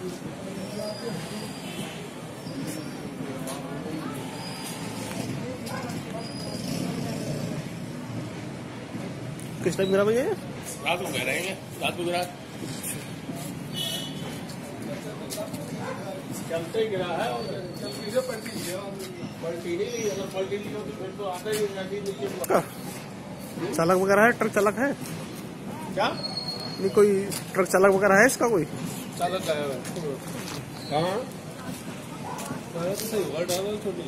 किस टाइम गिरा भैया? रात को कह रहेंगे, रात को गिरा, चलते ही गिरा है। और पलटी नहीं, अगर पलटी नहीं हो तो फिर तो आता ही नीचे। चालक वगैरह है? ट्रक चालक है क्या? नहीं, कोई ट्रक चालक वगैरह है इसका? कोई चालक आया है? हाँ तो सही हुआ, डाला छोटी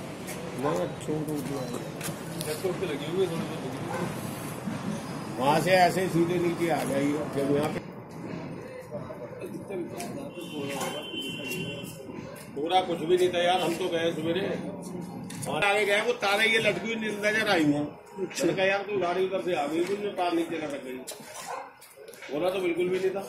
लगी हुई है, वहां से ऐसे सीधे नीचे आ गई। जब यहाँ पे पूरा कुछ भी नहीं था यार, हम तो गए सवेरे और आगे गए, वो तारे ये लटकी हुई नजर आई हुआ। अच्छा यार कोई गाड़ी उधर से आ गई, तार नीचे लटक गई, बोला तो बिल्कुल भी नहीं था।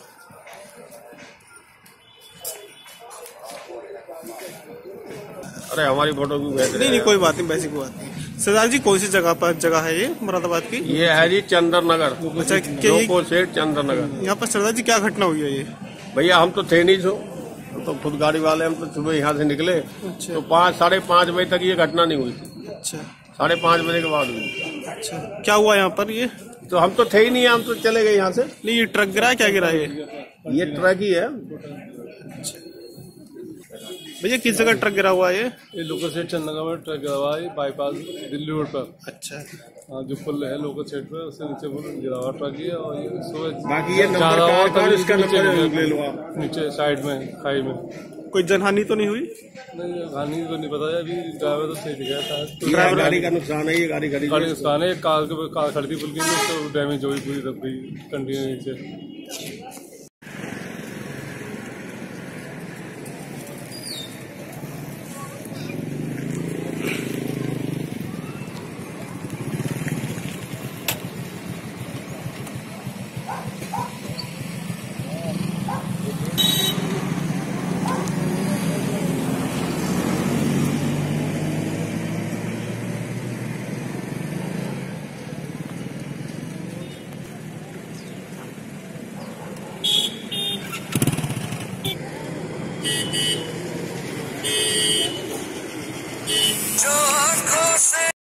अरे हमारी फोटो भी नहीं, कोई बात नहीं, वैसी कोई बात नहीं। सरदार जी, कौन सी जगह है ये मुरादाबाद की? ये है जी चंद्र नगर। अच्छा, चंद्र नगर। यहाँ पर सरदार जी क्या घटना हुई है ये? भैया हम तो थे नहीं, तो खुद गाड़ी वाले हम तो सुबह यहाँ से निकले। अच्छा। तो 5-5:30 बजे तक ये घटना नहीं हुई थी। अच्छा। 5:30 बजे के बाद हुई। अच्छा, क्या हुआ यहाँ पर? ये तो हम तो थे ही नहीं, हम तो चले गए यहाँ से। नहीं, ये ट्रक गिरा है? क्या गिरा है ये ट्रक ही है। भैया किस जगह ट्रक गिरा हुआ है? ये लोकल सेट चंदनगर में ट्रक गिरा हुआ है, बाईपास दिल्ली रोड पर। अच्छा। हाँ, जो पुल है लोकल सेट पे, उससे नीचे गिरा हुआ ट्रक ही है। और ये बाकी ये नंबर इसका नंबर ले लो आप। नीचे साइड में खाई में कोई जनहानि तो नहीं हुई? नहीं, हानि तो नहीं पता है अभी। ड्राइवर तो सही दिखा था। ड्राइवर गाड़ी का नुकसान है, ये गाड़ी नुकसान है। कार खड़ी थी पुल की, तो डैमेज हो गई पूरी, रख गई कंटिन्यू नीचे।